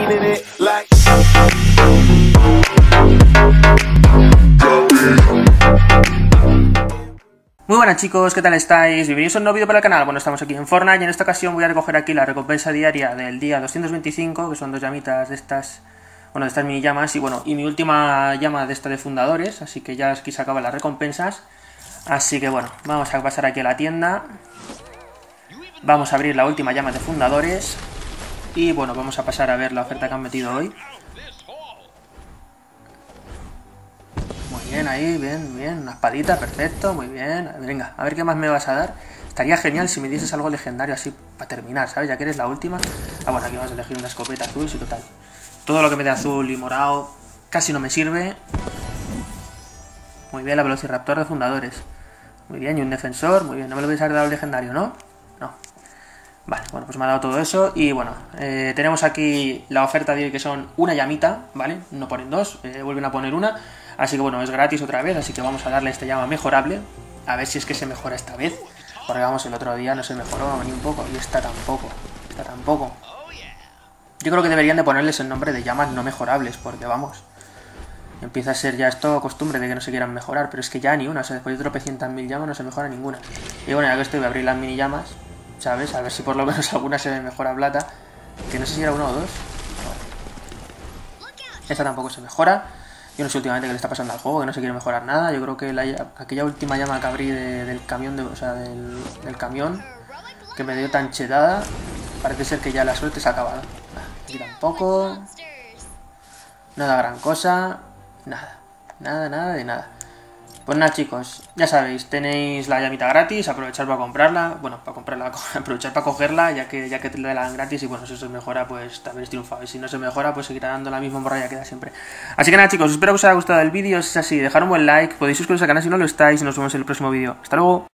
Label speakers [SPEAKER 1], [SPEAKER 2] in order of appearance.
[SPEAKER 1] cleaning it like.
[SPEAKER 2] Muy buenas chicos, ¿qué tal estáis? Bienvenidos a un nuevo vídeo para el canal. Bueno, estamos aquí en Fortnite y en esta ocasión voy a recoger aquí la recompensa diaria del día 225, que son 2 llamitas de estas, bueno, de estas mini llamas, y bueno, y mi última llama de esta de fundadores, así que ya aquí se acaban las recompensas. Así que bueno, vamos a pasar aquí a la tienda. Vamos a abrir la última llama de fundadores. Y bueno, vamos a pasar a ver la oferta que han metido hoy. Muy bien ahí, bien, bien. Una espadita, perfecto, muy bien. Venga, a ver qué más me vas a dar. Estaría genial si me dieses algo legendario así para terminar, ¿sabes? Ya que eres la última. Ah, bueno, aquí vamos a elegir una escopeta azul, sí, total. Todo lo que me dé azul y morado casi no me sirve. Muy bien, la Velociraptor de fundadores. Muy bien, y un defensor, muy bien. No me lo vais a dar legendario, ¿no? No. Vale, bueno, pues me ha dado todo eso. Y bueno, tenemos aquí la oferta de hoy, que son una llamita, ¿vale? No ponen dos, vuelven a poner una. Así que bueno, es gratis otra vez, así que vamos a darle esta llama mejorable. A ver si es que se mejora esta vez. Porque vamos, el otro día no se mejoró ni un poco. Y esta tampoco, esta tampoco. Yo creo que deberían de ponerles el nombre de llamas no mejorables, porque vamos, empieza a ser ya esto costumbre de que no se quieran mejorar. Pero es que ya ni una, o sea, después de tropecientas mil llamas no se mejora ninguna. Y bueno, ya que estoy, voy a abrir las mini llamas, ¿sabes? A ver si por lo menos alguna se me mejora plata. Que no sé si era uno o dos. Esta tampoco se mejora. Yo no sé últimamente qué le está pasando al juego, que no se quiere mejorar nada. Yo creo que aquella última llama que abrí del camión, del camión, que me dio tan chetada, parece ser que ya la suerte se ha acabado. Aquí tampoco. Nada gran cosa. Nada. Nada de nada. Pues nada chicos, ya sabéis, tenéis la llamita gratis, aprovechar para comprarla, bueno, para comprarla, aprovechar para cogerla, ya que te la dan gratis, y bueno, si se mejora, pues también es triunfado, y si no se mejora, pues seguirá dando la misma morralla que da siempre. Así que nada chicos, espero que os haya gustado el vídeo, si es así, dejad un buen like, podéis suscribiros al canal si no lo estáis, y nos vemos en el próximo vídeo. Hasta luego.